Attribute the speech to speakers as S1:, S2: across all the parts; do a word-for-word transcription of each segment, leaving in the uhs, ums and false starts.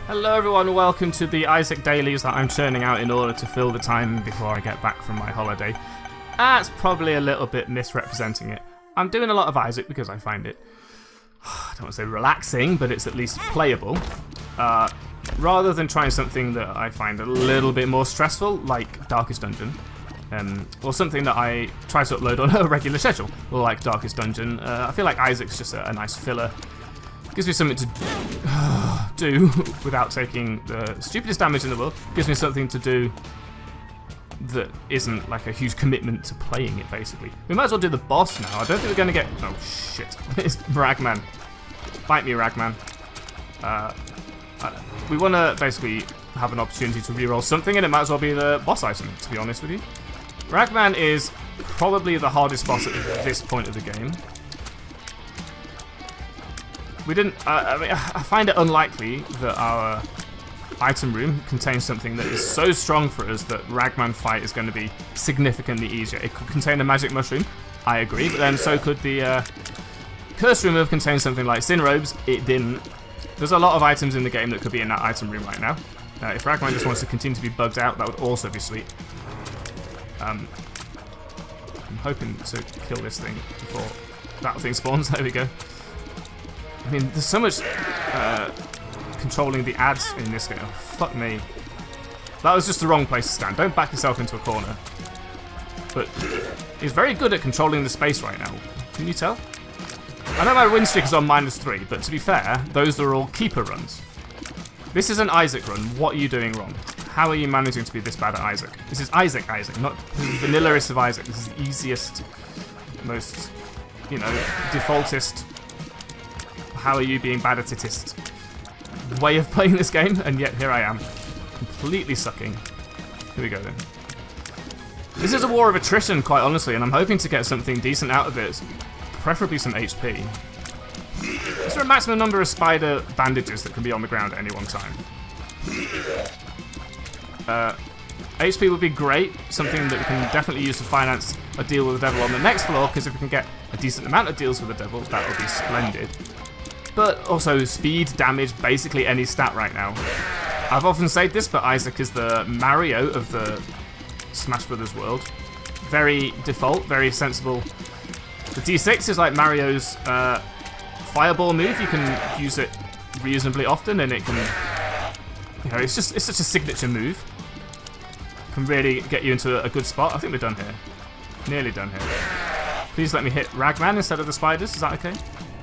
S1: Hello everyone, welcome to the Isaac Dailies that I'm churning out in order to fill the time before I get back from my holiday. That's probably a little bit misrepresenting it. I'm doing a lot of Isaac because I find it, I don't want to say relaxing, but it's at least playable. Uh, rather than trying something that I find a little bit more stressful, like Darkest Dungeon. Um, or something that I try to upload on a regular schedule, like Darkest Dungeon. Uh, I feel like Isaac's just a, a nice filler. Gives me something to uh, do without taking the stupidest damage in the world. Gives me something to do that isn't like a huge commitment to playing it, basically. We might as well do the boss now. I don't think we're going to get... Oh, shit. It's Ragman. Fight me, Ragman. Uh, we want to basically have an opportunity to reroll something, and it might as well be the boss item, to be honest with you. Ragman is probably the hardest boss at this point of the game. We didn't... Uh, I mean, I find it unlikely that our item room contains something that is so strong for us that Ragman fight is going to be significantly easier. It could contain a magic mushroom, I agree, but then so could the uh, curse room have contained something like Sin Robes. It didn't. There's a lot of items in the game that could be in that item room right now. Uh, if Ragman just wants to continue to be bugged out, that would also be sweet. Um, I'm hoping to kill this thing before that thing spawns. There we go. I mean, there's so much uh, controlling the ads in this game. Oh, fuck me. That was just the wrong place to stand. Don't back yourself into a corner. But he's very good at controlling the space right now. Can you tell? I know my win streak is on minus three, but to be fair, those are all keeper runs. This is an Isaac run. What are you doing wrong? How are you managing to be this bad at Isaac? This is Isaac Isaac, not the vanillaest of Isaac. This is the easiest, most, you know, defaultist... How are you being bad at itist way of playing this game, and yet here I am, completely sucking. Here we go then. This is a war of attrition, quite honestly, and I'm hoping to get something decent out of it, preferably some H P. Is there a maximum number of spider bandages that can be on the ground at any one time? Uh, H P would be great, something that we can definitely use to finance a deal with the devil on the next floor, because if we can get a decent amount of deals with the devil, that would be splendid. But also speed, damage, basically any stat right now. I've often said this, but Isaac is the Mario of the Smash Brothers world. Very default, very sensible. The D six is like Mario's uh, fireball move. You can use it reasonably often, and it can, you know, it's just it's such a signature move. Can really get you into a good spot. I think we're done here. Nearly done here. Please let me hit Ragman instead of the spiders. Is that okay?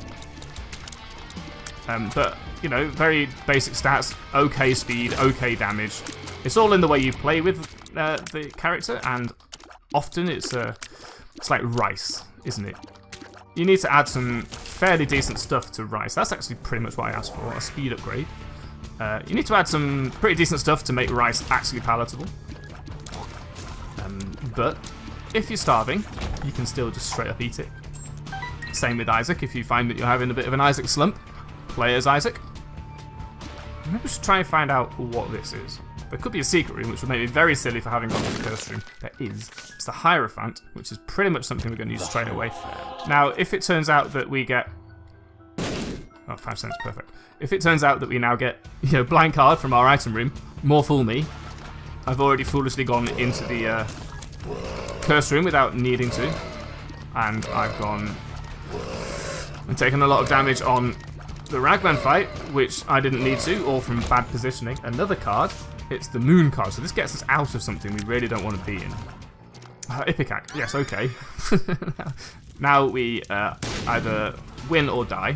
S1: Um, but, you know, very basic stats, okay speed, okay damage. It's all in the way you play with uh, the character, and often it's uh, it's like rice, isn't it? You need to add some fairly decent stuff to rice. That's actually pretty much what I asked for, a speed upgrade. Uh, you need to add some pretty decent stuff to make rice actually palatable. Um, but if you're starving, you can still just straight up eat it. Same with Isaac, if you find that you're having a bit of an Isaac slump. Play as Isaac. Maybe we should try and find out what this is. There could be a secret room, which would make me very silly for having gone to the curse room. There is. It's the Hierophant, which is pretty much something we're going to use straight away. Now, if it turns out that we get... Oh, five cents, perfect. If it turns out that we now get, you know, blind card from our item room, more fool me. I've already foolishly gone into the uh, curse room without needing to. And I've gone and taken a lot of damage on the Ragman fight, which I didn't need to, or from bad positioning. Another card, it's the Moon card, so this gets us out of something we really don't want to be in. Uh, Ipecac, yes, okay. Now we uh, either win or die.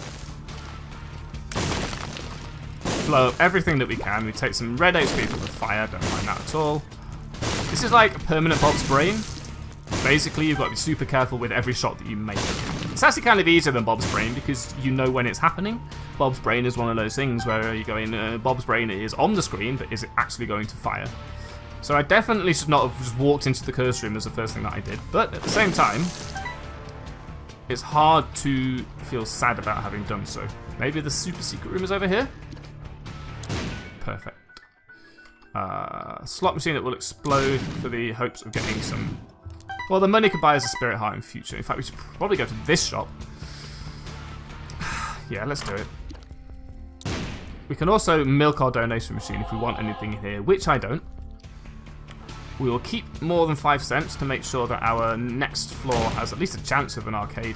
S1: Blow up everything that we can. We take some red H P from the fire, don't mind that at all. This is like permanent Bob's Brain. Basically, you've got to be super careful with every shot that you make. It's actually kind of easier than Bob's Brain because you know when it's happening. Bob's Brain is one of those things where you go in, uh, Bob's Brain is on the screen, but is it actually going to fire? So I definitely should not have just walked into the curse room as the first thing that I did. But at the same time, it's hard to feel sad about having done so. Maybe the super secret room is over here? Perfect. Uh, slot machine that will explode for the hopes of getting some... Well, the money could buy us a Spirit Heart in future. In fact, we should probably go to this shop. Yeah, let's do it. We can also milk our donation machine if we want anything in here, which I don't. We will keep more than five cents to make sure that our next floor has at least a chance of an arcade.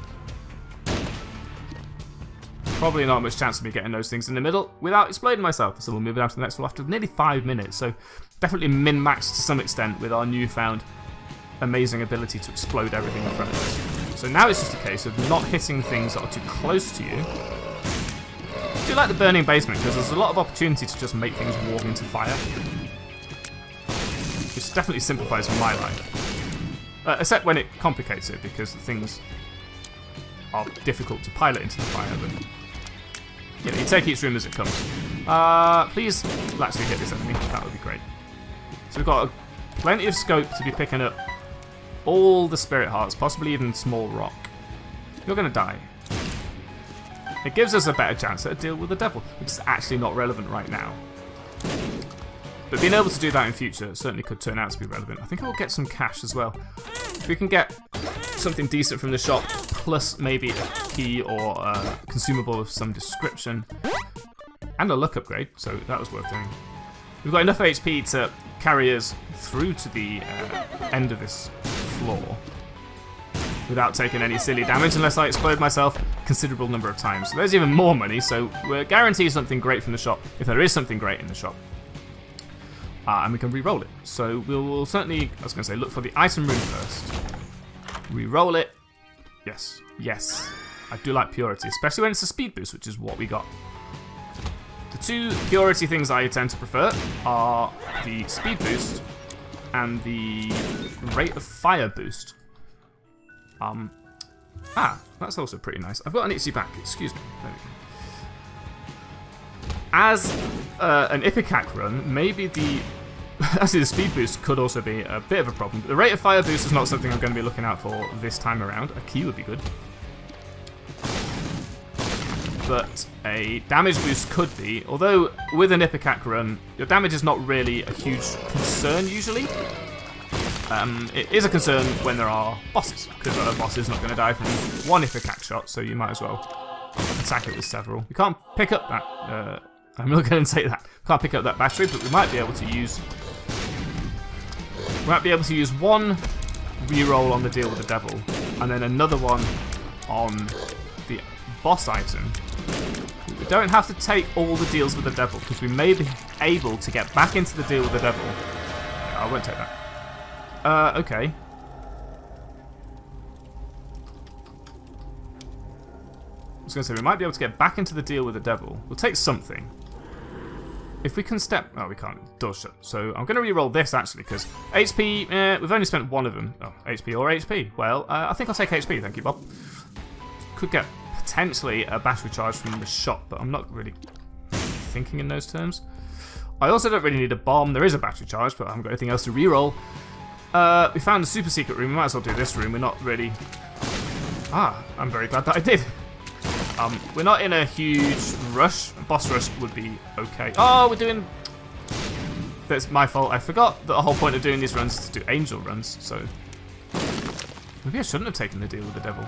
S1: Probably not much chance of me getting those things in the middle without exploding myself. So we'll move on to the next floor after nearly five minutes. So definitely min-maxed to some extent with our newfound amazing ability to explode everything in front of us. So now it's just a case of not hitting things that are too close to you. I do like the burning basement because there's a lot of opportunity to just make things walk into fire. Which definitely simplifies my life. Uh, except when it complicates it because the things are difficult to pilot into the fire. But you know, you take each room as it comes. Uh, please actually hit this enemy. That would be great. So we've got a, plenty of scope to be picking up all the spirit hearts, possibly even small rock. You're going to die. It gives us a better chance at a deal with the devil, which is actually not relevant right now. But being able to do that in future certainly could turn out to be relevant. I think I'll get some cash as well. If we can get something decent from the shop, plus maybe a key or a consumable of some description, and a luck upgrade, so that was worth doing. We've got enough H P to carry us through to the uh, end of this floor without taking any silly damage unless I explode myself a considerable number of times. So there's even more money, so we're guaranteed something great from the shop, if there is something great in the shop. Uh, and we can re-roll it. So we'll certainly, I was going to say, look for the item room first. Re-roll it. Yes, yes. I do like purity, especially when it's a speed boost, which is what we got. The two purity things I tend to prefer are the speed boost and the rate of fire boost. Um, ah, that's also pretty nice. I've got an itchy back, excuse me. There we go. As uh, an Ipecac run, maybe the actually the speed boost could also be a bit of a problem. The rate of fire boost is not something I'm going to be looking out for this time around. A key would be good. But a damage boost could be, although with an Ipecac run, your damage is not really a huge concern usually. Um, it is a concern when there are bosses, because a boss is not going to die from one Ipecac shot, so you might as well attack it with several. We can't pick up that, uh, I'm not going to say that, we can't pick up that battery, but we might be able to use, we might be able to use one reroll on the deal with the devil, and then another one on the boss item. We don't have to take all the deals with the devil, because we may be able to get back into the deal with the devil. Yeah, I won't take that. Uh, okay. I was going to say, we might be able to get back into the deal with the devil. We'll take something. If we can step... Oh, we can't. Door's shut. So I'm going to re-roll this, actually, because H P... Eh, we've only spent one of them. Oh, H P or H P. Well, uh, I think I'll take H P, thank you, Bob. Could get potentially a battery charge from the shop, but I'm not really thinking in those terms. I also don't really need a bomb. There is a battery charge, but I haven't got anything else to re-roll. Uh, we found the super secret room. We might as well do this room. We're not really... Ah, I'm very glad that I did. Um, we're not in a huge rush. Boss rush would be okay. Oh, we're doing... That's my fault. I forgot that the whole point of doing these runs is to do angel runs, so... Maybe I shouldn't have taken the deal with the devil.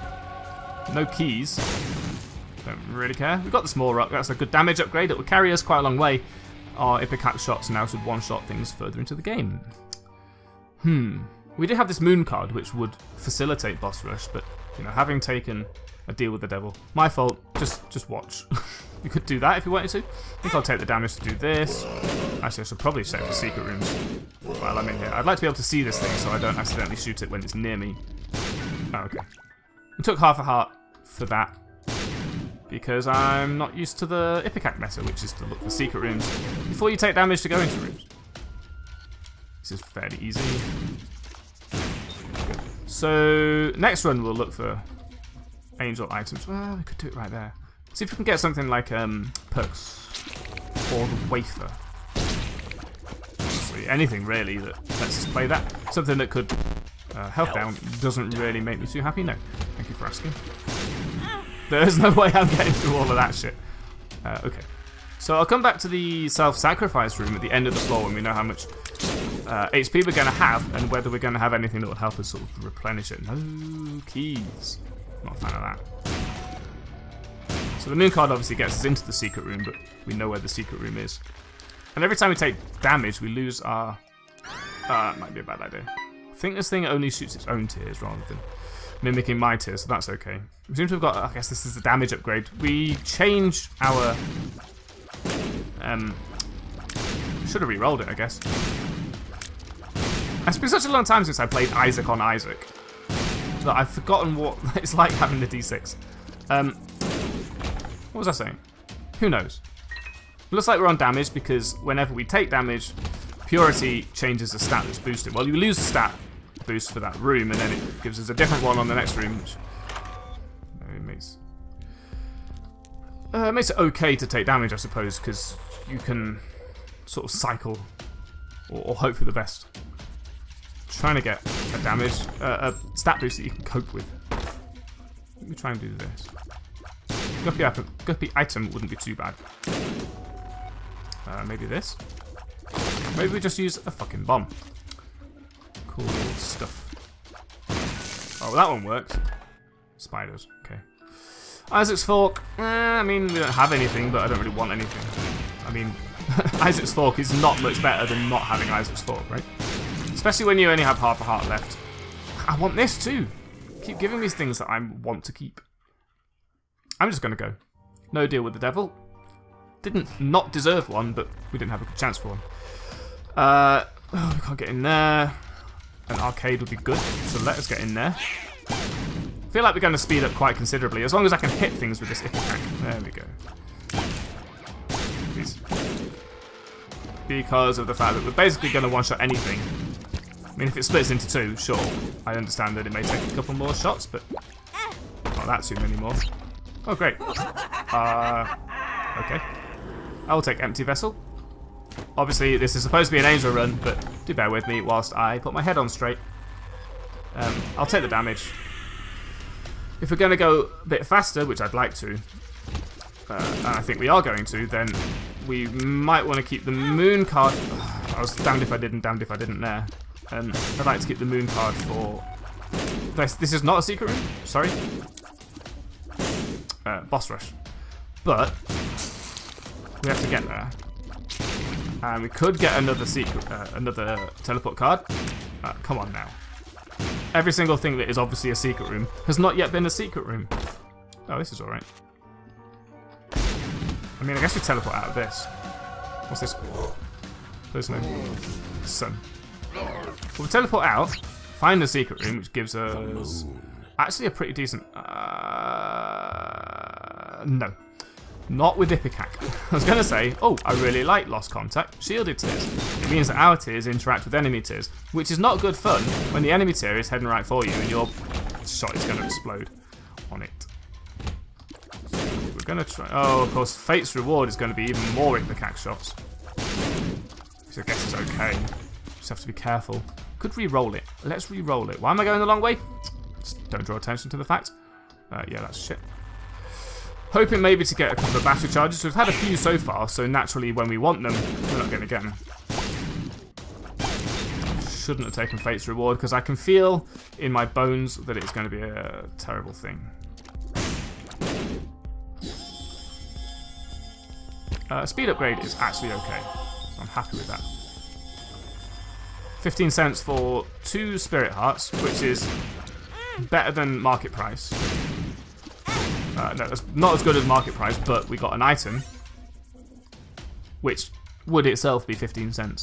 S1: No keys. Don't really care. We've got the small rock. That's a good damage upgrade. It will carry us quite a long way. Our Ipecac shots now should one-shot things further into the game. Hmm. We did have this moon card, which would facilitate boss rush, but, you know, having taken a deal with the devil, my fault. Just, just watch. You could do that if you wanted to. I think I'll take the damage to do this. Actually, I should probably check for secret rooms while I'm in here. I'd like to be able to see this thing so I don't accidentally shoot it when it's near me. Oh, okay. I took half a heart for that because I'm not used to the Ipecac meta, which is to look for secret rooms before you take damage to go into rooms. This is fairly easy. Good. So, next run we'll look for angel items. Well, we could do it right there. See if we can get something like um, perks or the wafer. Honestly, anything really that lets us play that. Something that could uh, health down doesn't really make me too happy. No, thank you for asking. There's no way I'm getting through all of that shit. Uh, okay, so I'll come back to the self-sacrifice room at the end of the floor when we know how much uh, H P we're going to have and whether we're going to have anything that will help us sort of replenish it. No keys. Not a fan of that. So the moon card obviously gets us into the secret room, but we know where the secret room is. And every time we take damage, we lose our... Uh, might be a bad idea. I think this thing only shoots its own tears rather than mimicking my tears, so that's okay. We seem to have got... I guess this is the damage upgrade. We changed our... Um... Should have re-rolled it, I guess. It's been such a long time since I played Isaac on Isaac that I've forgotten what it's like having the D six. Um, what was I saying? Who knows? Looks like we're on damage because whenever we take damage, Purity changes the stat that's boosted. Well, you lose the stat boost for that room, and then it gives us a different one on the next room, which it makes, uh, it makes it okay to take damage, I suppose, because you can sort of cycle or, or hope for the best. Trying to get a damage, uh, a stat boost that you can cope with. Let me try and do this. Guppy item, guppy item wouldn't be too bad. Uh, maybe this. Maybe we just use a fucking bomb. Cool stuff. Oh, that one worked. Spiders. Okay. Isaac's Fork. Eh, I mean, we don't have anything, but I don't really want anything. I mean, Isaac's Fork is not much better than not having Isaac's Fork, right? Especially when you only have half a heart left. I want this too. Keep giving me things that I want to keep. I'm just going to go. No deal with the devil. Didn't not deserve one, but we didn't have a good chance for one. Uh, oh, we can't get in there. An arcade would be good, so let us get in there. I feel like we're going to speed up quite considerably, as long as I can hit things with this Ipecac. There we go. Please. Because of the fact that we're basically going to one-shot anything. I mean, if it splits into two, sure. I understand that it may take a couple more shots, but not that soon anymore. Oh, great. Uh, okay. I will take Empty Vessel. Obviously, this is supposed to be an angel run, but do bear with me whilst I put my head on straight. Um, I'll take the damage. If we're going to go a bit faster, which I'd like to, uh, and I think we are going to, then we might want to keep the moon card. I was damned if I didn't, damned if I didn't there. Um, I'd like to keep the moon card for... This, this is not a secret room, sorry. Uh, boss rush. But we have to get there. And we could get another secret, uh, another teleport card. Uh, come on now. Every single thing that is obviously a secret room has not yet been a secret room. Oh, this is alright. I mean, I guess we teleport out of this. What's this? There's no sun. Well, we teleport out, find the secret room, which gives us actually a pretty decent... Uh, no. Not with Ipecac. I was going to say, oh, I really like Lost Contact, shielded tears. It means that our tears interact with enemy tears, which is not good fun when the enemy tear is heading right for you and your shot is going to explode on it. We're going to try... Oh, of course, Fate's Reward is going to be even more Ipecac shots. Which I guess is okay. Just have to be careful. Could re-roll it. Let's re-roll it. Why am I going the long way? Just don't draw attention to the fact. Uh, yeah, that's shit. Hoping maybe to get a couple of battery charges. We've had a few so far, so naturally when we want them, we're not going to get them. Shouldn't have taken Fate's Reward, because I can feel in my bones that it's going to be a terrible thing. Uh, speed upgrade is actually okay, so I'm happy with that. fifteen cents for two Spirit Hearts, which is better than market price. Uh, no, that's not as good as market price, but we got an item, which would itself be fifteen cents.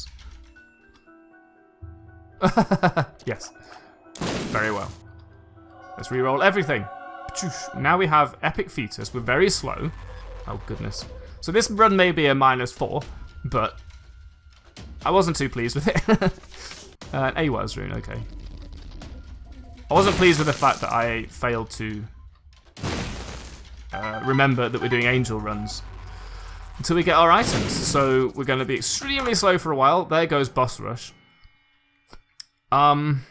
S1: Yes. Very well. Let's reroll everything. Now we have Epic Fetus. We're very slow. Oh, goodness. So this run may be a minus four, but I wasn't too pleased with it. uh, an Awa's rune, okay. I wasn't pleased with the fact that I failed to uh, remember that we're doing angel runs until we get our items. So we're going to be extremely slow for a while. There goes Boss Rush. Um,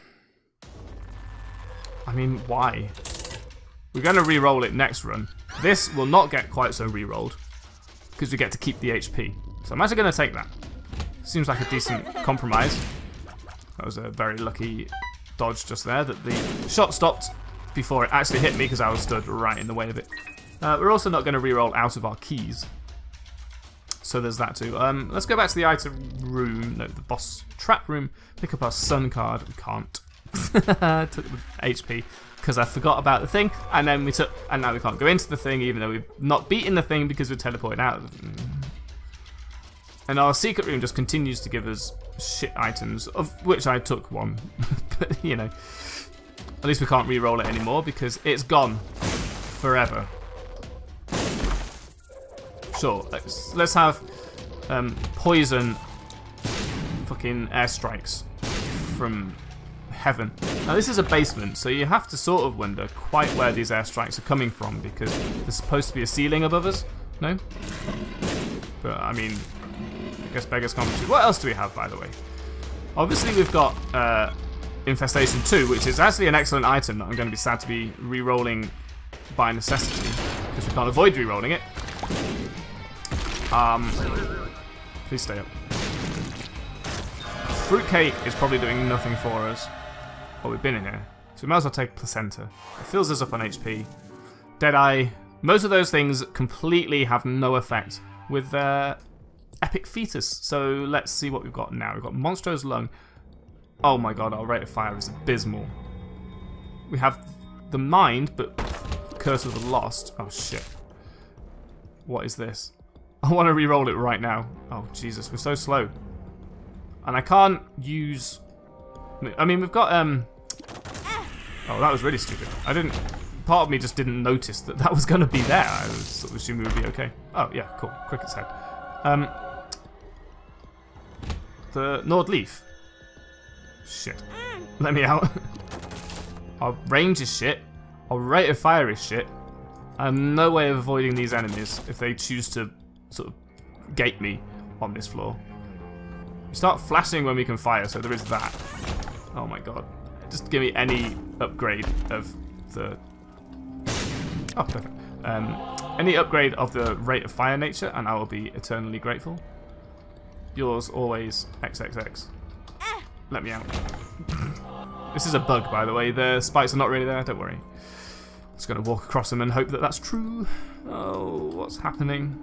S1: I mean, why? We're going to re-roll it next run. This will not get quite so re-rolled because we get to keep the H P. So I'm actually going to take that. Seems like a decent compromise. That was a very lucky dodge just there, that the shot stopped before it actually hit me because I was stood right in the way of it. Uh, we're also not going to reroll out of our keys. So there's that too. Um, let's go back to the item room, no, the boss trap room, pick up our sun card. We can't. Took the H P because I forgot about the thing, and then we took, and now we can't go into the thing even though we've not beaten the thing because we're teleported out of it. And our secret room just continues to give us shit items, of which I took one. But, you know, at least we can't re-roll it anymore because it's gone forever. Sure, let's, let's have um, poison fucking airstrikes from heaven. Now this is a basement, so you have to sort of wonder quite where these airstrikes are coming from because there's supposed to be a ceiling above us, no? But I mean, I guess beggars can't be true. What else do we have, by the way? Obviously we've got uh, Infestation two, which is actually an excellent item that I'm going to be sad to be re-rolling by necessity because we can't avoid re-rolling it. Um, please stay up. Fruitcake is probably doing nothing for us. Well, we've been in here, so we might as well take Placenta. It fills us up on H P. Deadeye. Most of those things completely have no effect with uh, Epic Fetus. So let's see what we've got now. We've got Monstro's Lung. Oh my god, our rate of fire is abysmal. We have the Mind, but Curse of the Lost. Oh shit. What is this? I want to re-roll it right now. Oh, Jesus, we're so slow. And I can't use... I mean, we've got... um. Oh, that was really stupid. I didn't... Part of me just didn't notice that that was going to be there. I was sort of assuming we would be okay. Oh, yeah, cool. Cricket's head. Um, the Nordleaf. Shit. Let me out. Our range is shit. Our rate of fire is shit. I have no way of avoiding these enemies if they choose to sort of gate me on this floor. We start flashing when we can fire, so there is that. Oh my god. Just give me any upgrade of the... Oh, perfect. Um, any upgrade of the rate of fire nature, and I will be eternally grateful. Yours always, X X X. Let me out. This is a bug, by the way. The spikes are not really there, don't worry. Just going to walk across them and hope that that's true. Oh, what's happening?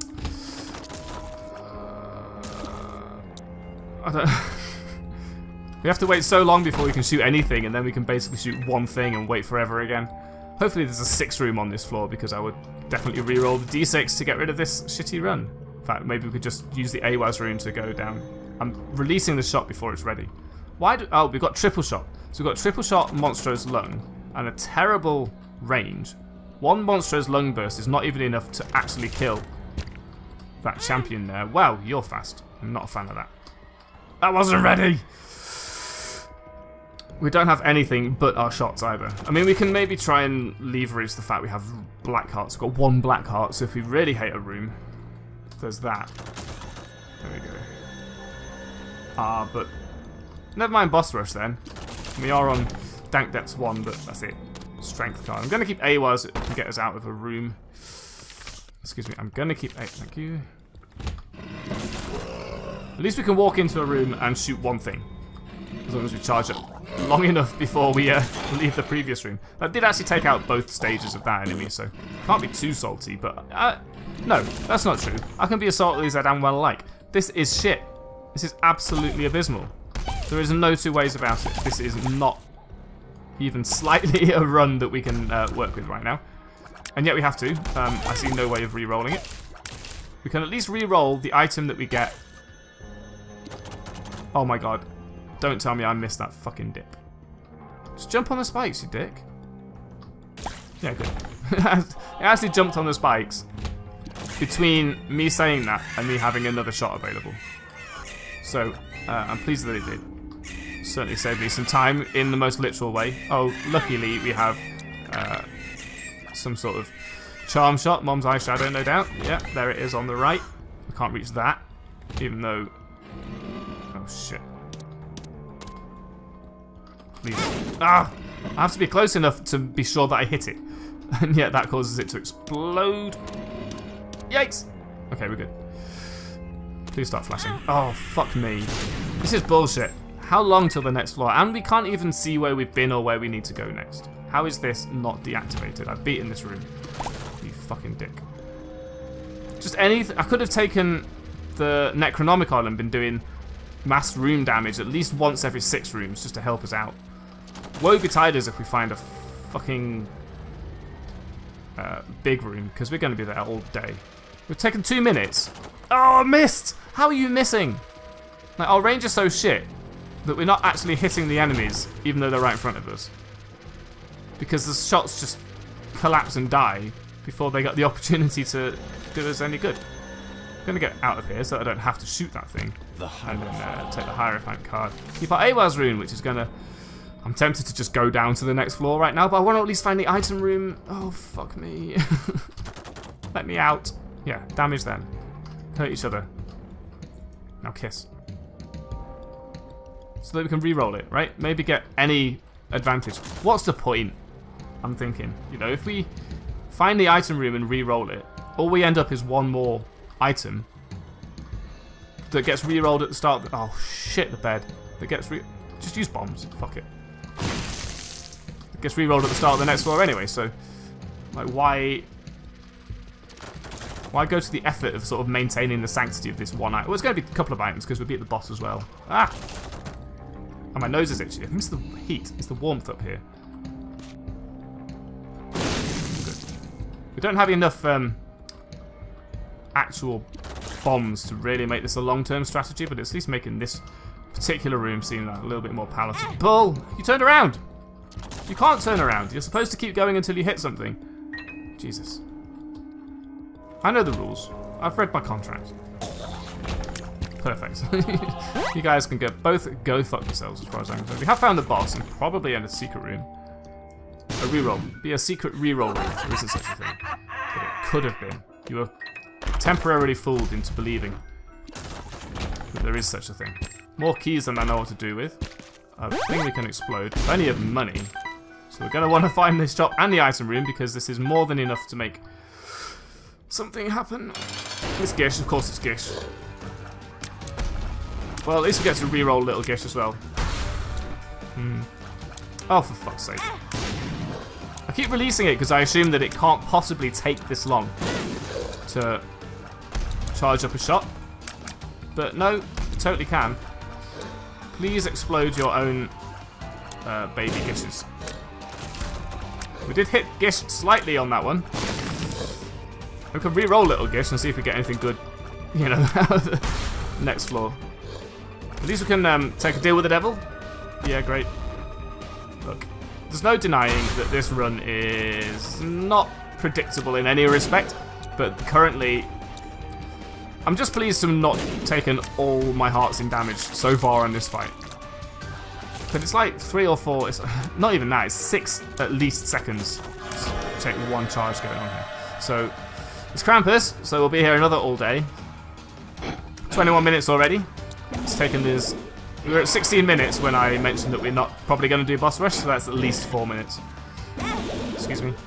S1: I don't... We have to wait so long before we can shoot anything, and then we can basically shoot one thing and wait forever again. Hopefully there's a six room on this floor, because I would definitely re-roll the D six to get rid of this shitty run. In fact, maybe we could just use the A W A S room to go down. I'm releasing the shot before it's ready. Why do... Oh, we've got triple shot. So we've got triple shot Monstro's Lung, and a terrible range. One Monstro's Lung burst is not even enough to actually kill that champion there. Wow, you're fast. I'm not a fan of that. That wasn't ready! We don't have anything but our shots either. I mean, we can maybe try and leverage the fact we have black hearts. We've got one black heart, so if we really hate a room, there's that. There we go. Ah, uh, but never mind boss rush then. We are on Dank Depths one, but that's it. Strength card. I'm going to keep A W A S to get us out of a room. Excuse me, I'm going to keep A. Thank you. At least we can walk into a room and shoot one thing. As long as we charge up long enough before we uh, leave the previous room. That did actually take out both stages of that enemy, so can't be too salty, but... Uh, no, that's not true. I can be as salty as I damn well like. This is shit. This is absolutely abysmal. There is no two ways about it. This is not even slightly a run that we can uh, work with right now. And yet we have to. Um, I see no way of re-rolling it. We can at least re-roll the item that we get. Oh my god. Don't tell me I missed that fucking dip. Just jump on the spikes, you dick. Yeah, good. It actually jumped on the spikes between me saying that and me having another shot available. So, uh, I'm pleased that it did. Certainly saved me some time in the most literal way. Oh, luckily we have uh, some sort of charm shot. Mom's eyeshadow, no doubt. Yeah, there it is on the right. I can't reach that, even though... Oh, shit. Please. Ah! I have to be close enough to be sure that I hit it. And yet that causes it to explode. Yikes! Okay, we're good. Please start flashing. Oh, fuck me. This is bullshit. How long till the next floor? And we can't even see where we've been or where we need to go next. How is this not deactivated? I've beaten this room. You fucking dick. Just anything. I could have taken the Necronomicon and been doing mass room damage at least once every six rooms just to help us out. Woe betide us if we find a fucking uh, big room, because we're going to be there all day. We've taken two minutes. Oh, I missed! How are you missing? Like, our range is so shit that we're not actually hitting the enemies, even though they're right in front of us. Because the shots just collapse and die before they got the opportunity to do us any good. I'm gonna get out of here so I don't have to shoot that thing. The and then uh, take the Hierophant card. Keep our Awaz rune, which is gonna... I'm tempted to just go down to the next floor right now, but I want to at least find the item room. Oh, fuck me. Let me out. Yeah, damage them. Hurt each other. Now kiss. So that we can re-roll it, right? Maybe get any advantage. What's the point? I'm thinking. You know, if we find the item room and re-roll it, all we end up is one more item that gets re-rolled at the start. Of the, oh shit, the bed. That gets re... Just use bombs. Fuck it. It gets re-rolled at the start of the next floor anyway, so... Like, why... Why go to the effort of sort of maintaining the sanctity of this one item? Well, it's going to be a couple of items because we beat the boss as well. Ah! And my nose is itchy. I think it's the heat. It's the warmth up here. Good. We don't have enough um, actual bombs to really make this a long-term strategy, but it's at least making this particular room seem like a little bit more palatable. You turned around! You can't turn around. You're supposed to keep going until you hit something. Jesus. I know the rules. I've read my contract. Perfect. You guys can go both go fuck yourselves as far as I'm concerned. We have found the boss and probably in a secret room. A reroll. Be a secret reroll room. There isn't such a thing. But it could have been. You were temporarily fooled into believing that there is such a thing. More keys than I know what to do with. A thing we can explode. Plenty of money. So we're going to want to find this shop and the item room because this is more than enough to make something happen. It's Gish, of course it's Gish. Well, at least we get to reroll Little Gish as well. Hmm. Oh, for fuck's sake. I keep releasing it because I assume that it can't possibly take this long to charge up a shot. But no, it totally can. Please explode your own uh, baby Gishes. We did hit Gish slightly on that one. We can re-roll Little Gish and see if we get anything good, you know, out of the next floor. At least we can um, take a deal with the devil. Yeah, great. Look, there's no denying that this run is not predictable in any respect, but currently I'm just pleased to have not taken all my hearts in damage so far in this fight. But it's like three or four, it's not even that, it's six at least seconds to take one charge going on here. So, it's Krampus, so we'll be here another all day. twenty-one minutes already. It's taken this... We were at sixteen minutes when I mentioned that we're not probably going to do boss rush, so that's at least four minutes. Excuse me.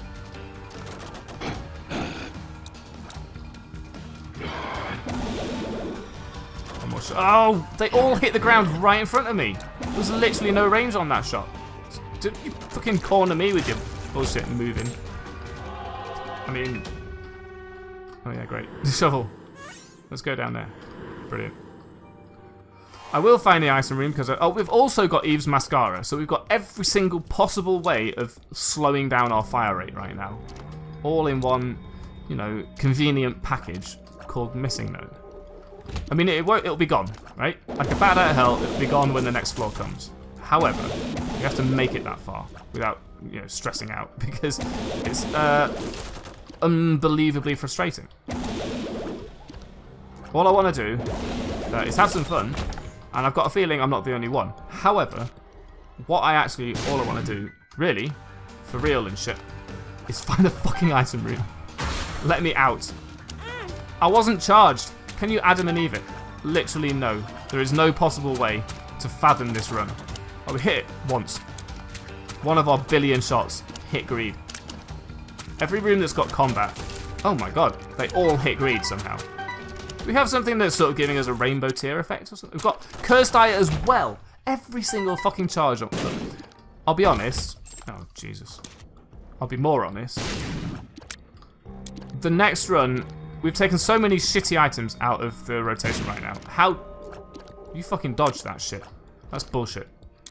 S1: One more shot. Oh, they all hit the ground right in front of me. There was literally no range on that shot. Did you fucking corner me with your bullshit moving? I mean... Oh yeah, great. Shovel. Let's go down there. Brilliant. I will find the item room because... Oh, we've also got Eve's Mascara. So we've got every single possible way of slowing down our fire rate right now. All in one, you know, convenient package called Missing Node. I mean, it won't, it'll be gone, right? Like a bat out of hell, it'll be gone when the next floor comes. However, you have to make it that far without, you know, stressing out because it's uh, unbelievably frustrating. All I want to do uh, is have some fun, and I've got a feeling I'm not the only one. However, what I actually, all I want to do, really, for real and shit, is find a fucking item room. Let me out. I wasn't charged. Can you Adam and Eve it? Literally no. There is no possible way to fathom this run. Oh, we hit it once. One of our billion shots hit greed. Every room that's got combat, oh my god, they all hit greed somehow. We have something that's sort of giving us a rainbow tier effect or something. We've got Cursed Eye as well. Every single fucking charge up. I'll be honest. Oh, Jesus. I'll be more honest. the next run, we've taken so many shitty items out of the rotation right now. How... You fucking dodged that shit. That's bullshit.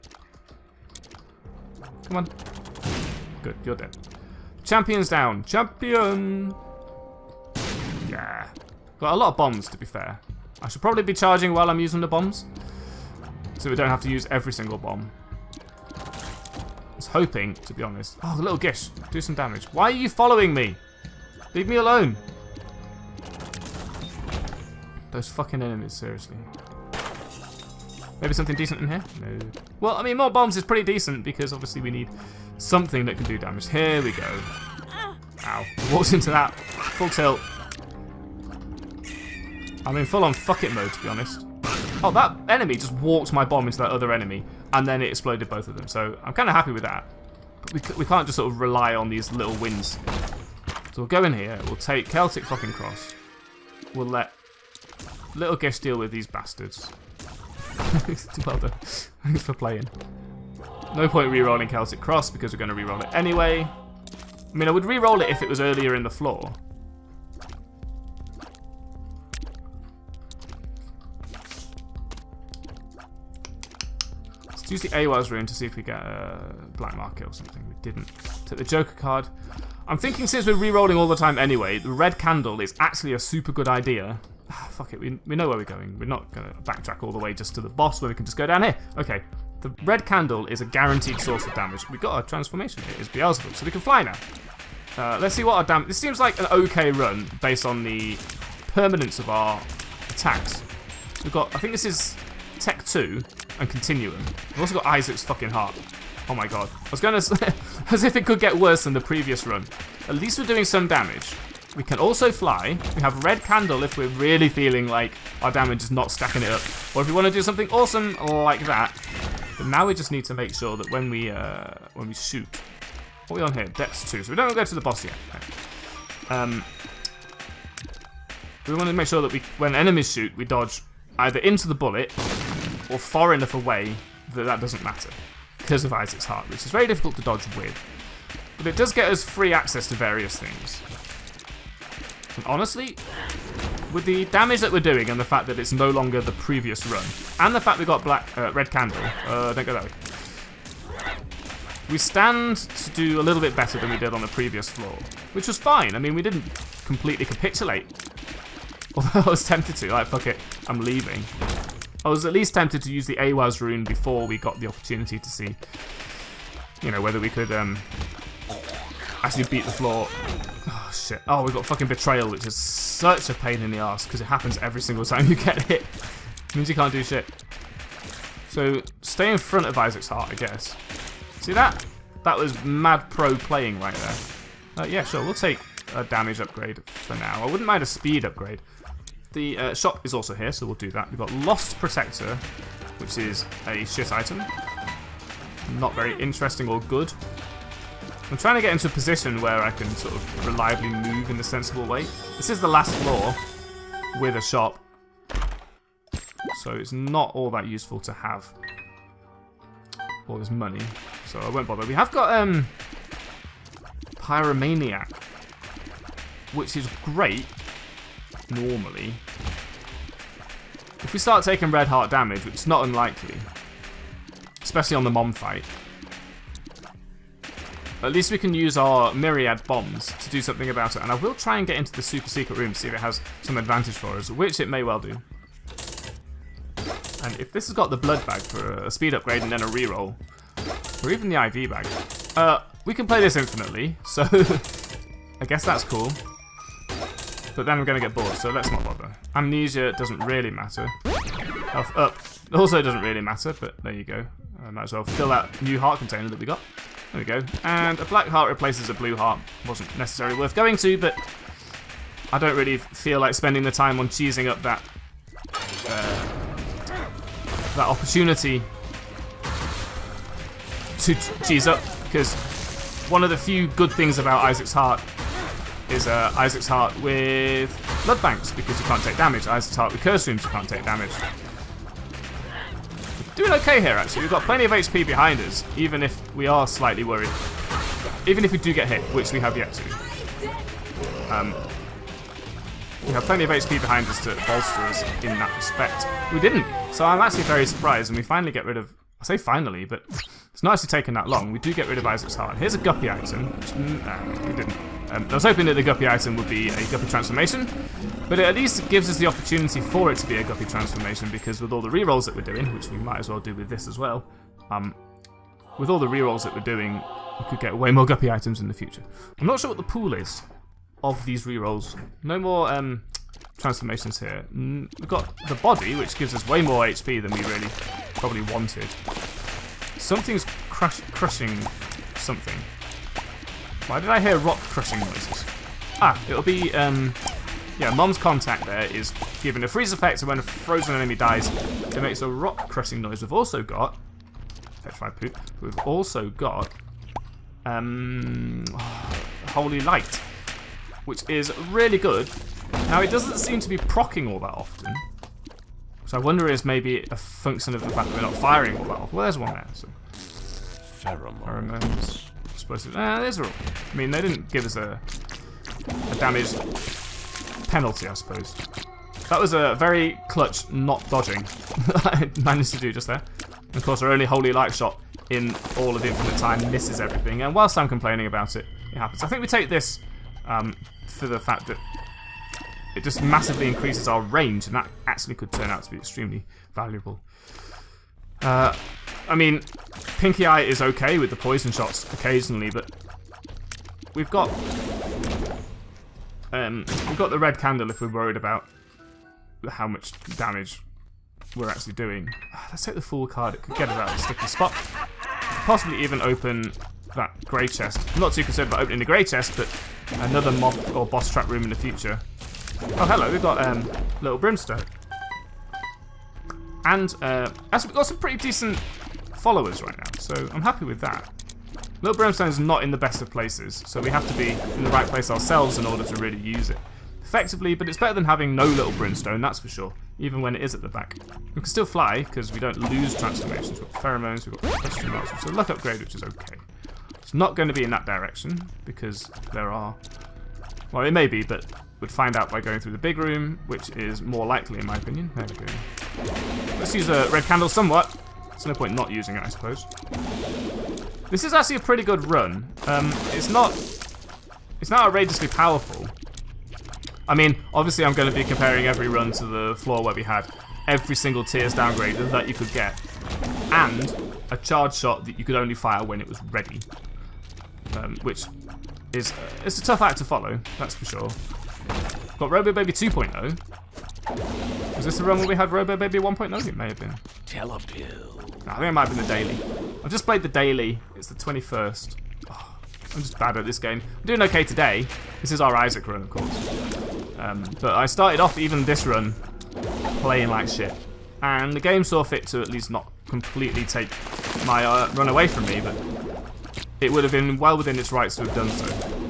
S1: Come on. Good, you're dead. Champion's down. Champion! Yeah. Got a lot of bombs, to be fair. I should probably be charging while I'm using the bombs, so we don't have to use every single bomb. I was hoping, to be honest. Oh, little Gish, do some damage. Why are you following me? Leave me alone. Those fucking enemies, seriously. Maybe something decent in here? No. Well, I mean, more bombs is pretty decent because obviously we need something that can do damage. Here we go. Ow. Walks into that. Full tilt. I'm in full on fuck it mode, to be honest. Oh, that enemy just walked my bomb into that other enemy, and then it exploded both of them. So I'm kind of happy with that. But we, we can't just sort of rely on these little wins. So we'll go in here. We'll take Celtic fucking Cross. We'll let little Gish deal with these bastards. Well done. Thanks for playing. No point re-rolling Celtic Cross because we're going to re-roll it anyway. I mean, I would re-roll it if it was earlier in the floor. Let's use the Awaz rune to see if we get a black market or something. We didn't. Take the Joker card. I'm thinking since we're re-rolling all the time anyway, the red candle is actually a super good idea. Ah, fuck it, we, we know where we're going. We're not going to backtrack all the way just to the boss where we can just go down here. Okay, the red candle is a guaranteed source of damage. We got our transformation here, it's Beelzebub, so we can fly now. Uh, let's see what our damage... This seems like an okay run based on the permanence of our attacks. We've got... I think this is Tech two and Continuum. We've also got Isaac's fucking heart. Oh my god. I was going to say... as if it could get worse than the previous run. At least we're doing some damage. We can also fly. We have red candle if we're really feeling like our damage is not stacking it up. Or if we want to do something awesome like that. But now we just need to make sure that when we uh, when we shoot... What are we on here? Depths two. So we don't go to the boss yet. Okay. Um, we want to make sure that we, when enemies shoot, we dodge either into the bullet or far enough away that that doesn't matter. Because of Isaac's heart, which is very difficult to dodge with. But it does get us free access to various things. And honestly, with the damage that we're doing and the fact that it's no longer the previous run, and the fact we got black, uh, red candle, uh, don't go that way. We stand to do a little bit better than we did on the previous floor, which was fine. I mean, we didn't completely capitulate. Although I was tempted to, like, fuck it, I'm leaving. I was at least tempted to use the Awaz rune before we got the opportunity to see, you know, whether we could um, actually beat the floor. Oh, shit. Oh, we've got fucking Betrayal, which is such a pain in the ass because it happens every single time you get hit. It means you can't do shit. So, stay in front of Isaac's heart, I guess. See that? That was mad pro playing right there. Uh, yeah, sure, we'll take a damage upgrade for now. I wouldn't mind a speed upgrade. The uh, shop is also here, so we'll do that. We've got Lost Protector, which is a shit item. Not very interesting or good. I'm trying to get into a position where I can sort of reliably move in a sensible way. This is the last floor with a shop, so it's not all that useful to have all this money, so I won't bother. We have got um, Pyromaniac, which is great normally. If we start taking red heart damage, which is not unlikely, especially on the mom fight, at least we can use our myriad bombs to do something about it. And I will try and get into the super secret room to see if it has some advantage for us, which it may well do. And if this has got the blood bag for a speed upgrade and then a reroll, or even the I V bag, uh, we can play this infinitely, so I guess that's cool. But then I'm going to get bored, so let's not bother. Amnesia doesn't really matter. Health up also doesn't really matter, but there you go. I might as well fill that new heart container that we got. There we go. And a black heart replaces a blue heart. Wasn't necessarily worth going to, but I don't really feel like spending the time on cheesing up that uh, that opportunity to cheese up, because one of the few good things about Isaac's heart is uh, Isaac's heart with blood banks, because you can't take damage. Isaac's heart with curse rooms, you can't take damage. We're doing okay here, actually. We've got plenty of H P behind us, even if we are slightly worried. Even if we do get hit, which we have yet to. Um, we have plenty of H P behind us to bolster us in that respect. We didn't, so I'm actually very surprised, and we finally get rid of, I say finally, but it's not actually taken that long. We do get rid of Isaac's Heart. Here's a Guppy item, which, nah, we didn't. Um, I was hoping that the Guppy item would be a Guppy transformation, but it at least gives us the opportunity for it to be a Guppy transformation, because with all the rerolls that we're doing, which we might as well do with this as well, um, with all the rerolls that we're doing, we could get way more Guppy items in the future. I'm not sure what the pool is of these rerolls. No more um, transformations here. We've got the body, which gives us way more H P than we really probably wanted. Something's crush crushing something. Why did I hear rock crushing noises? Ah, it'll be, um, yeah, Mom's contact there is given a freeze effect, so when a frozen enemy dies, it makes a rock crushing noise. We've also got, petrified poop, we've also got, um, Holy Light, which is really good. Now, it doesn't seem to be proccing all that often, so I wonder is maybe a function of the fact that we're not firing all that often. Well, there's one there, so.
S2: Pheromones.
S1: Pheromones. Explosive. Ah, there's a. I mean, they didn't give us a, a damage penalty, I suppose. That was a very clutch not dodging I managed to do just there. And of course, our only Holy Light shot in all of Infinite Time misses everything. And whilst I'm complaining about it, it happens. I think we take this um, for the fact that it just massively increases our range, and that actually could turn out to be extremely valuable. Uh, I mean, Pinky Eye is okay with the poison shots occasionally, but we've got um, we've got the red candle if we're worried about how much damage we're actually doing. Let's take the Fool card. It could get us out of a sticky spot. Possibly even open that grey chest. I'm not too concerned about opening the grey chest, but another mob or boss trap room in the future. Oh, hello. We've got um, Little Brimstone. And uh, actually, we've got some pretty decent followers right now, so I'm happy with that. Little Brimstone is not in the best of places, so we have to be in the right place ourselves in order to really use it effectively, but it's better than having no Little Brimstone, that's for sure, even when it is at the back. We can still fly, because we don't lose transformations. We've got pheromones, we've got question marks, which is a luck upgrade, which is okay. It's not going to be in that direction, because there are... Well, it may be, but we'd find out by going through the big room, which is more likely, in my opinion. There we go. Let's use a red candle somewhat. There's no point not using it, I suppose. This is actually a pretty good run. Um, it's not... It's not outrageously powerful. I mean, obviously I'm going to be comparing every run to the floor where we had every single tiers downgrade that you could get, and a charge shot that you could only fire when it was ready, um, which is uh, it's a tough act to follow, that's for sure. Got Robo Baby two point oh. Was this the run where we had Robo Baby one point oh? It may have been.
S2: Telepill.
S1: No, I think it might have been the daily. I've just played the daily. It's the twenty-first. Oh, I'm just bad at this game. I'm doing okay today. This is our Isaac run, of course. Um, but I started off even this run playing like shit. And the game saw fit to at least not completely take my uh, run away from me, but it would have been well within its rights to have done so.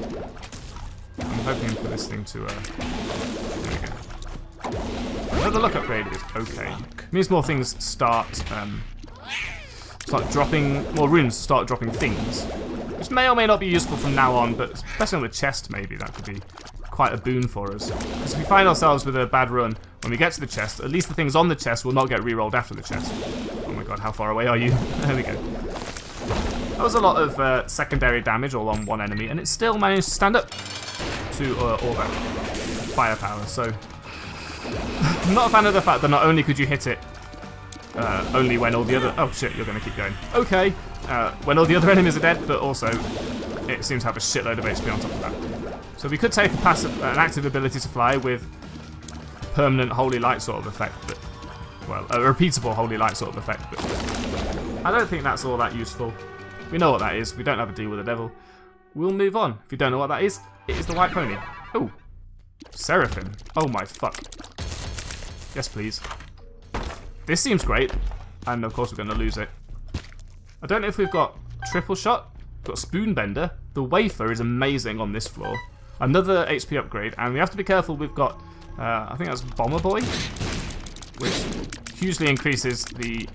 S1: I'm hoping for this thing to... Uh, there we go. Another luck upgrade is okay. It means more things start... Um, start dropping... More runes start dropping things. Which may or may not be useful from now on, but especially on the chest maybe, that could be quite a boon for us. Because if we find ourselves with a bad run, when we get to the chest, at least the things on the chest will not get re-rolled after the chest. Oh my god, how far away are you? There we go. That was a lot of uh, secondary damage all on one enemy, and it still managed to stand up to uh, all that firepower, so... I'm not a fan of the fact that not only could you hit it uh, only when all the other... Oh shit, you're going to keep going. Okay, uh, when all the other enemies are dead, but also it seems to have a shitload of H P on top of that. So we could take a passive, an active ability to fly with permanent Holy Light sort of effect, but... Well, a repeatable Holy Light sort of effect, but... I don't think that's all that useful. We know what that is. We don't have a deal with the devil. We'll move on. If you don't know what that is, it is the White Pony. Oh, Seraphim. Oh my fuck. Yes, please. This seems great. And of course we're going to lose it. I don't know if we've got triple shot. We've got Spoonbender. The wafer is amazing on this floor. Another H P upgrade. And we have to be careful. We've got, uh, I think that's Bomber Boy, which hugely increases the...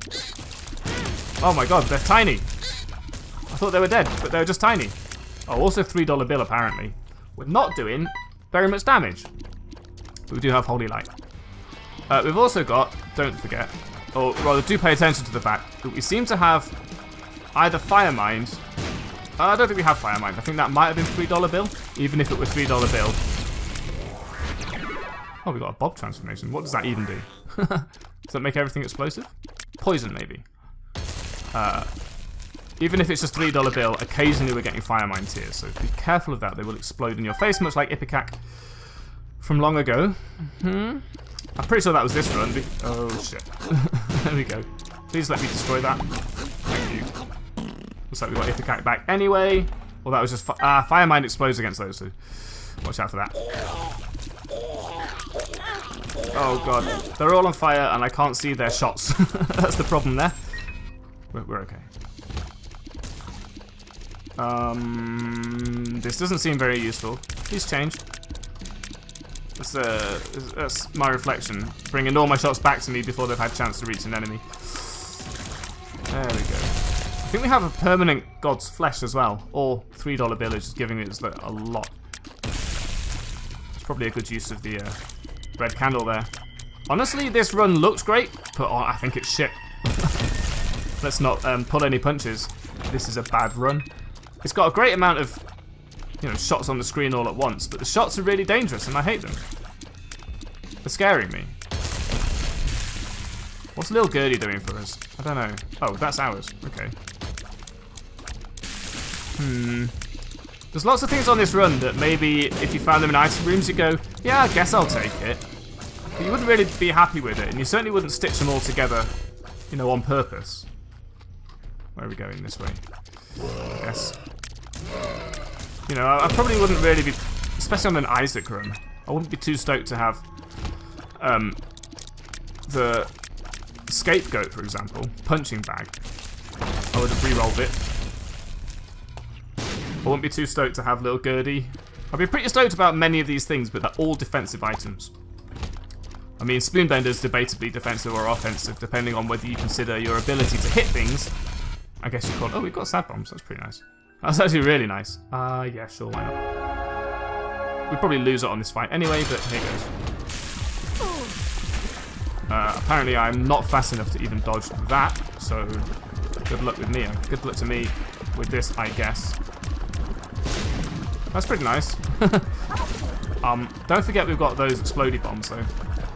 S1: Oh my god, they're tiny. I thought they were dead, but they were just tiny. Oh, also three dollar bill apparently. We're not doing very much damage. But we do have Holy Light. Uh, we've also got, don't forget, or rather do pay attention to the fact that we seem to have either Fire Mind. Uh, I don't think we have Fire Mind. I think that might have been three dollar bill, even if it was three dollar bill. Oh, we got a Bob transformation. What does that even do? Does that make everything explosive? Poison, maybe. Uh, even if it's just three dollar bill, occasionally we're getting Fire Mind tears, so be careful of that. They will explode in your face, much like Ipecac from long ago. Mm-hmm. I'm pretty sure that was this run. Oh, shit. There we go. Please let me destroy that. Thank you. Looks like we got Ipecac back anyway. Well, that was just... Ah, Fire Mind explodes against those, so watch out for that. Oh, God. They're all on fire, and I can't see their shots. That's the problem there. We're, we're okay. Um, this doesn't seem very useful. Please change. That's, uh, that's my reflection. Bringing all my shots back to me before they've had a chance to reach an enemy. There we go. I think we have a permanent God's Flesh as well. Or three dollar bill is just giving us a lot. It's probably a good use of the uh, red candle there. Honestly, this run looks great, but oh, I think it's shit. Let's not um, pull any punches. This is a bad run. It's got a great amount of, you know, shots on the screen all at once, but the shots are really dangerous and I hate them. They're scaring me. What's Lil Gertie doing for us? I don't know. Oh, that's ours. Okay. Hmm. There's lots of things on this run that maybe if you found them in item rooms, you go, yeah, I guess I'll take it. But you wouldn't really be happy with it, and you certainly wouldn't stitch them all together, you know, on purpose. Where are we going? This way. I guess. You know, I probably wouldn't really be, especially on an Isaac run, I wouldn't be too stoked to have um, the Scapegoat, for example, punching bag. I would have re-rolled it. I wouldn't be too stoked to have Lil Gertie. I'd be pretty stoked about many of these things, but they're all defensive items. I mean, Spoonbender's debatably defensive or offensive, depending on whether you consider your ability to hit things. I guess you call it. Oh, we've got sad bombs. That's pretty nice. That's actually really nice. Uh, yeah, sure, why not? We'd probably lose it on this fight anyway, but here goes. Uh, apparently I'm not fast enough to even dodge that, so good luck with me. Good luck to me with this, I guess. That's pretty nice. um, don't forget we've got those explodey bombs, though.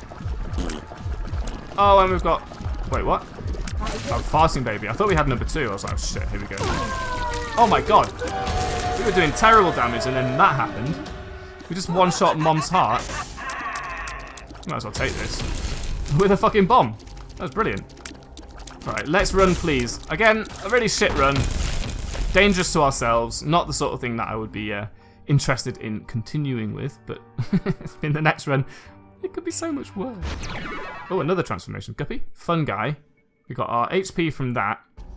S1: Oh, and we've got... Wait, what? Oh, Farting Baby. I thought we had number two. I was like, oh, shit, here we go. Oh my god. We were doing terrible damage, and then that happened. We just one-shot Mom's heart. Might as well take this. With a fucking bomb. That was brilliant. Alright, let's run, please. Again, a really shit run. Dangerous to ourselves. Not the sort of thing that I would be uh, interested in continuing with, but in the next run, it could be so much worse. Oh, another transformation. Guppy. Fun guy. We got our H P from that.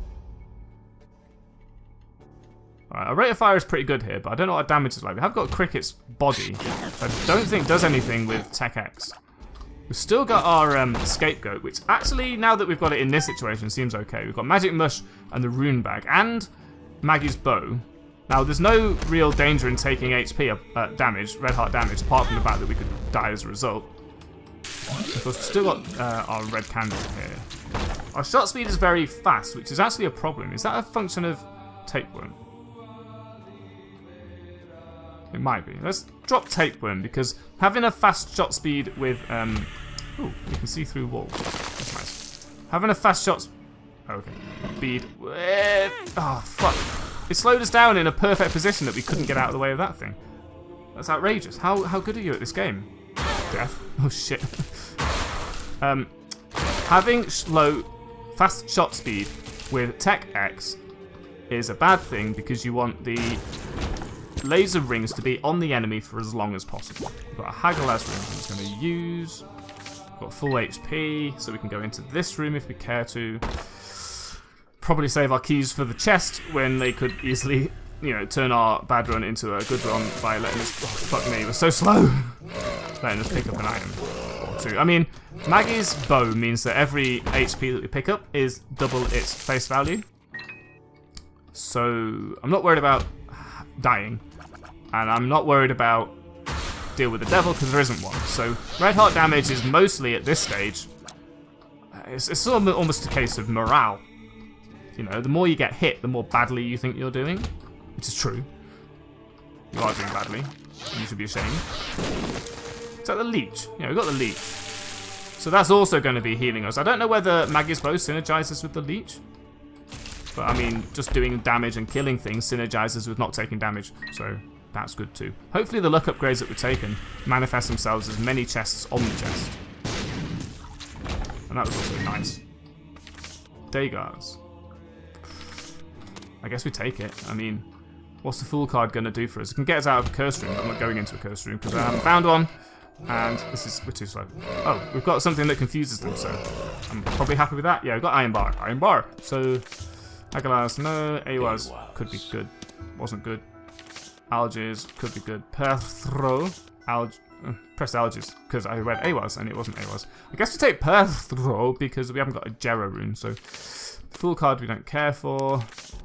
S1: Alright, our rate of fire is pretty good here, but I don't know what our damage is like. We have got Cricket's body, which I don't think does anything with Tech X. We've still got our um, Scapegoat, which actually, now that we've got it in this situation, seems okay. We've got Magic Mush and the Rune Bag, and Maggie's Bow. Now, there's no real danger in taking H P uh, damage, red heart damage, apart from the fact that we could die as a result. Of course, we've still got uh, our red candle here. Our shot speed is very fast, which is actually a problem. Is that a function of Tapeworm? It might be. Let's drop Tapeworm, because having a fast shot speed with... Um, oh, you can see through walls. That's nice. Having a fast shot... Oh, okay. Speed... Oh, fuck. It slowed us down in a perfect position that we couldn't get out of the way of that thing. That's outrageous. How, how good are you at this game? Death. Oh, shit. um, having slow, fast shot speed with Tech X is a bad thing because you want the laser rings to be on the enemy for as long as possible. We've got a Hagalaz ring I'm just going to use. We've got full H P, so we can go into this room if we care to. Probably save our keys for the chest when they could easily, you know, turn our bad run into a good run by letting us... Oh, fuck me, we're so slow! Letting us pick up an item or two. I mean, Maggie's Bow means that every H P that we pick up is double its face value. So, I'm not worried about dying. And I'm not worried about deal with the devil because there isn't one. So red heart damage is mostly at this stage. It's, it's almost a case of morale. You know, the more you get hit, the more badly you think you're doing, which is true. You are doing badly, and you should be ashamed. Is that the leech? Yeah, we've got the leech. So that's also going to be healing us. I don't know whether Maggie's Bow synergizes with the leech. But I mean, just doing damage and killing things synergizes with not taking damage. So that's good too. Hopefully the luck upgrades that we've taken manifest themselves as many chests on the chest. And that was also nice. Daygars. I guess we take it. I mean, what's the Fool card going to do for us? It can get us out of a curse room. I'm not going into a curse room because I haven't found one. And this is, we're too slow. Oh, we've got something that confuses them, so I'm probably happy with that. Yeah, we've got Iron Bar. Iron Bar. So, Agalas, no. Awaz could be good. Wasn't good. Algiz could be good. Perthro. Alg. Uh, press Algiz because I read Awaz and it wasn't Awaz. I guess we take Perthro because we haven't got a Jera rune, so Fool card we don't care for.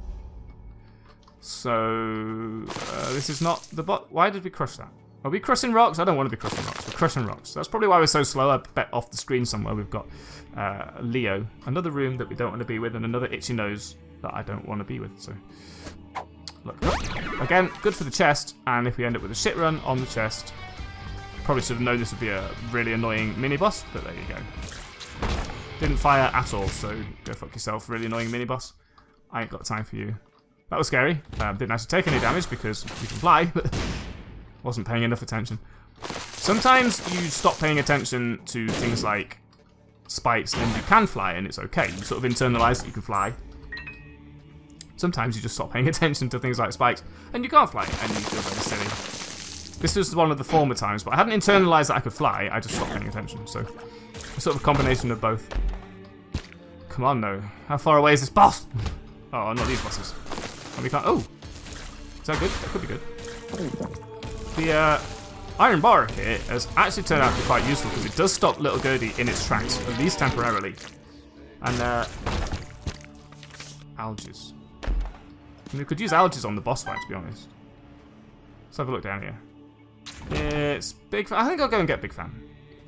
S1: So, uh, this is not the bot. Why did we crush that? Are we crushing rocks? I don't want to be crushing rocks. We're crushing rocks. That's probably why we're so slow. I bet off the screen somewhere we've got uh, Leo. Another room that we don't want to be with and another itchy nose that I don't want to be with. So, look. Again, good for the chest. And if we end up with a shit run on the chest, probably should have known this would be a really annoying mini-boss, but there you go. Didn't fire at all, so go fuck yourself, really annoying mini-boss. I ain't got time for you. That was scary. Um, didn't actually take any damage because you can fly, but wasn't paying enough attention. Sometimes you stop paying attention to things like spikes and you can fly and it's okay. You sort of internalize that you can fly. Sometimes you just stop paying attention to things like spikes and you can't fly and you feel very silly. This was one of the former times, but I hadn't internalized that I could fly, I just stopped paying attention. So, a sort of a combination of both. Come on, no. How far away is this boss? Oh, not these bosses. And we can't. Oh! Is that good? That could be good. The uh, Iron Bar here has actually turned out to be quite useful because it does stop Little Gertie in its tracks, at least temporarily. And, uh. Algiz. I mean, we could use Algiz on the boss fight, to be honest. Let's have a look down here. It's Big Fan. I think I'll go and get Big Fan.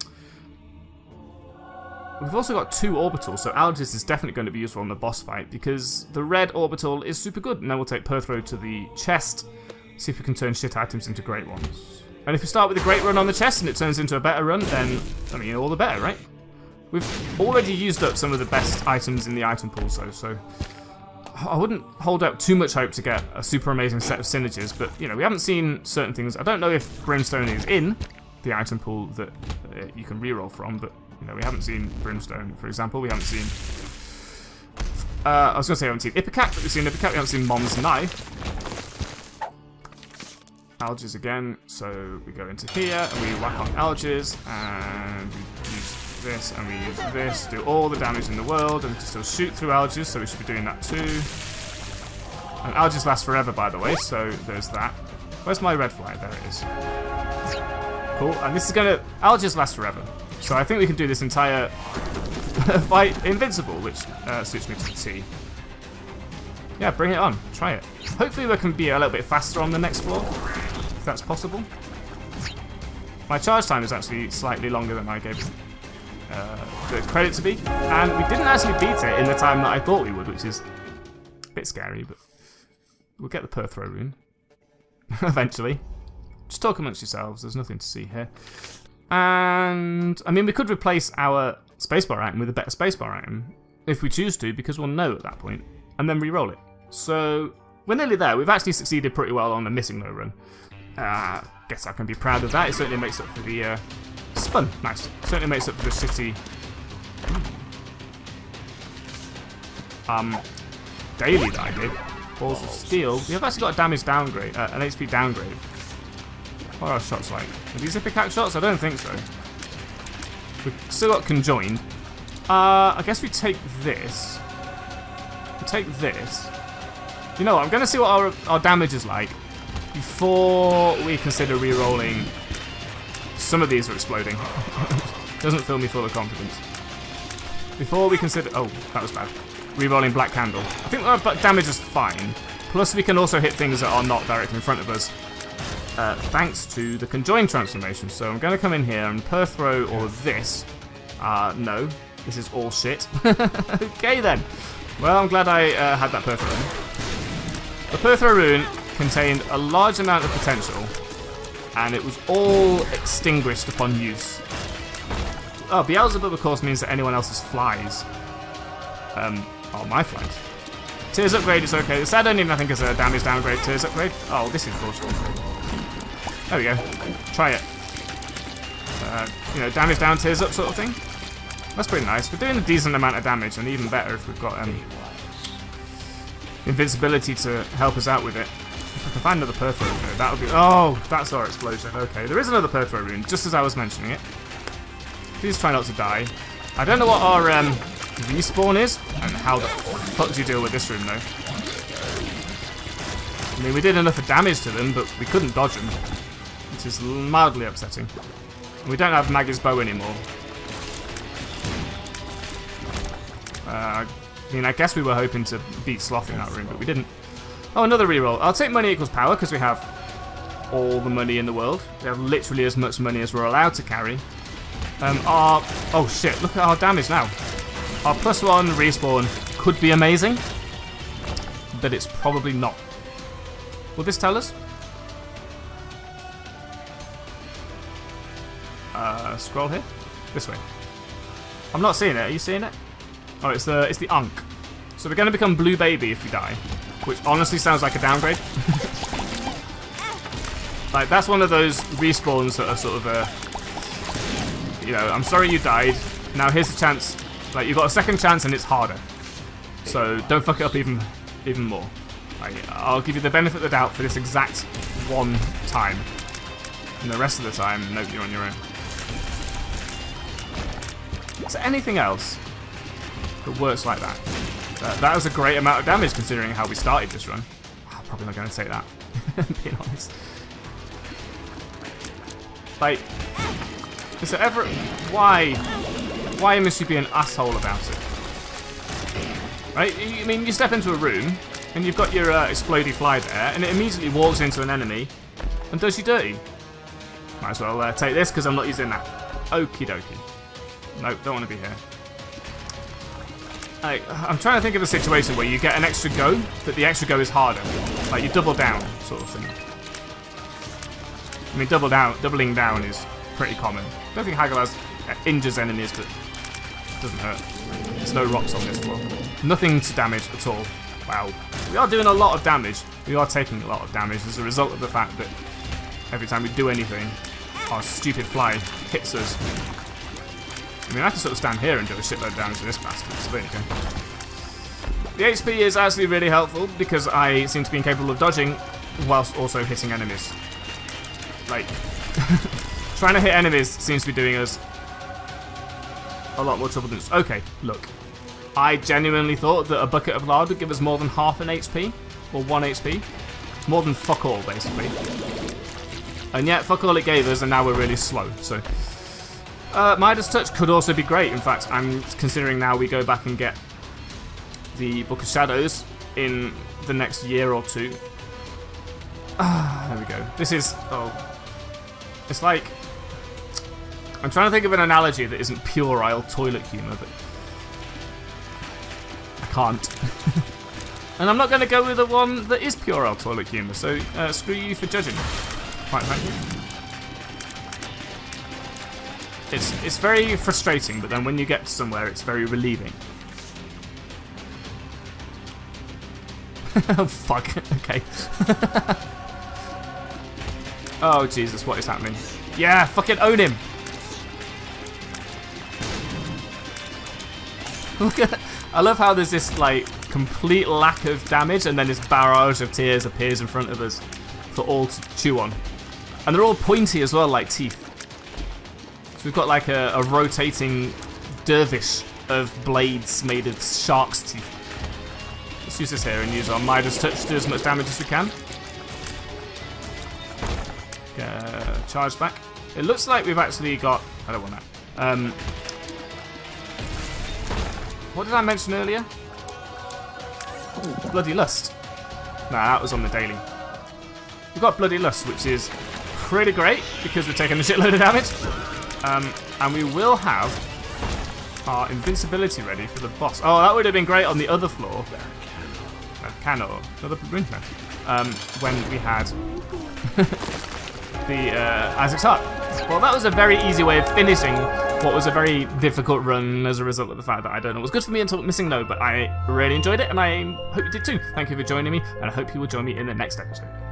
S1: We've also got two orbitals, so Algiz is definitely going to be useful on the boss fight because the red orbital is super good. And then we'll take Perthro to the chest, see if we can turn shit items into great ones. And if we start with a great run on the chest and it turns into a better run, then, I mean, all the better, right? We've already used up some of the best items in the item pool, so, so I wouldn't hold out too much hope to get a super amazing set of synergies, but, you know, we haven't seen certain things. I don't know if Brimstone is in the item pool that uh, you can reroll from, but, you know, we haven't seen Brimstone, for example. We haven't seen... Uh, I was going to say we haven't seen Ipecac, but we've seen Ipecac. We haven't seen Mom's Knife. Algiz again, so we go into here and we whack on Algiz and we use this and we use this, do all the damage in the world and still shoot through Algiz, so we should be doing that too. And Algiz lasts forever, by the way, so there's that. Where's my red flag? There it is. Cool, and this is gonna... Algiz lasts forever, so I think we can do this entire fight invincible, which uh, suits me to the T. Yeah, bring it on, try it. Hopefully we can be a little bit faster on the next floor, if that's possible. My charge time is actually slightly longer than I gave uh, the credit to be, and we didn't actually beat it in the time that I thought we would, which is a bit scary, but we'll get the Perthro rune eventually. Just talk amongst yourselves, there's nothing to see here. And, I mean, we could replace our spacebar item with a better spacebar item, if we choose to, because we'll know at that point, and then re-roll it. So, we're nearly there. We've actually succeeded pretty well on the missing no run. Uh, guess I can be proud of that. It certainly makes up for the uh, spun. Nice. Certainly makes up for the city. Um, daily that I did. Balls of Steel. We have actually got a damage downgrade, uh, an H P downgrade. What are our shots like? Are these Ipecac shots? I don't think so. We've still got conjoined. Uh, I guess we take this. We take this. You know what, I'm going to see what our, our damage is like before we consider re-rolling. Some of these are exploding. Doesn't fill me full of confidence. Before we consider... Oh, that was bad. Re-rolling Black Candle. I think our damage is fine. Plus we can also hit things that are not directly in front of us. uh, thanks to the conjoined transformation. So I'm going to come in here and Perth throw all of this. Uh, no, this is all shit. Okay then. Well, I'm glad I uh, had that Perth rune. The Perth rune contained a large amount of potential, and it was all extinguished upon use. Oh, Beelzebub, of course, means that anyone else's flies. Um, oh, my flies. Tears upgrade is okay. This I don't even I think is a damage downgrade. Tears upgrade. Oh, this is bullshit. There we go. Try it. Uh, you know, damage down, tears up sort of thing. That's pretty nice. We're doing a decent amount of damage, and even better if we've got um, invincibility to help us out with it. If I can find another Perthro rune, that would be... Oh, that's our explosion. Okay, there is another Perthro rune, just as I was mentioning it. Please try not to die. I don't know what our um, respawn is, and how the fuck do you deal with this rune, though. I mean, we did enough damage to them, but we couldn't dodge them, which is mildly upsetting. And we don't have Maggie's bow anymore. Uh, I mean, I guess we were hoping to beat Sloth in that room, but we didn't. Oh, another reroll. I'll take money equals power, because we have all the money in the world. We have literally as much money as we're allowed to carry. Um, our... Oh, shit. Look at our damage now. Our plus one respawn could be amazing, but it's probably not. Will this tell us? Uh, scroll here? This way. I'm not seeing it. Are you seeing it? Oh, it's the it's the Ankh. So we're going to become Blue Baby if we die, which honestly sounds like a downgrade. Like, that's one of those respawns that are sort of a... You know, I'm sorry you died. Now here's a chance. Like, you've got a second chance and it's harder. So don't fuck it up even even more. Like, I'll give you the benefit of the doubt for this exact one time. And the rest of the time, nope, you're on your own. Is there anything else that works like that? Uh, that was a great amount of damage considering how we started this run. I'm probably not going to take that, being honest. Like, is there ever... Why? Why must you be an asshole about it? Right? I mean, you step into a room, and you've got your uh, explodey fly there, and it immediately walks into an enemy and does you dirty. Might as well uh, take this, because I'm not using that. Okie dokie. Nope, don't want to be here. Like, I'm trying to think of a situation where you get an extra go, but the extra go is harder. Like, you double down, sort of thing. I mean, double down, doubling down is pretty common. I don't think Hagalaz injures enemies, but it doesn't hurt. There's no rocks on this floor. Nothing to damage at all. Wow. We are doing a lot of damage. We are taking a lot of damage as a result of the fact that every time we do anything, our stupid fly hits us. I mean, I can sort of stand here and do a shitload of damage to this bastard, so there you go. The H P is actually really helpful because I seem to be incapable of dodging whilst also hitting enemies. Like, trying to hit enemies seems to be doing us a lot more trouble than... Okay, look. I genuinely thought that a bucket of lard would give us more than half an H P, or one H P. More than fuck all, basically. And yet, fuck all it gave us, and now we're really slow, so... Uh, Midas Touch could also be great. In fact, I'm considering now we go back and get the Book of Shadows in the next year or two. Ah, there we go. This is... Oh. It's like... I'm trying to think of an analogy that isn't puerile toilet humour, but... I can't. And I'm not going to go with the one that is puerile toilet humour, so uh, screw you for judging. Quite frankly. It's, it's very frustrating, but then when you get to somewhere, it's very relieving. Oh, fuck. Okay. Oh, Jesus, what is happening? Yeah, fucking own him! Look at... I love how there's this, like, complete lack of damage, and then this barrage of tears appears in front of us for all to chew on. And they're all pointy as well, like teeth. So we've got like a, a rotating dervish of blades made of shark's teeth. Let's use this here and use our Midas Touch to do as much damage as we can. Uh, charge back. It looks like we've actually got... I don't want that. Um, what did I mention Bloody Lust. Nah, that was on the daily. We've got Bloody Lust, which is pretty great because we're taking a shitload of damage. Um, and we will have our invincibility ready for the boss. Oh, that would have been great on the other floor. Cano, another winter. Um, when we had the uh, Isaac's Hut. Well, that was a very easy way of finishing what was a very difficult run as a result of the fact that I don't know. It was good for me until missing Node, but I really enjoyed it, and I hope you did too. Thank you for joining me, and I hope you will join me in the next episode.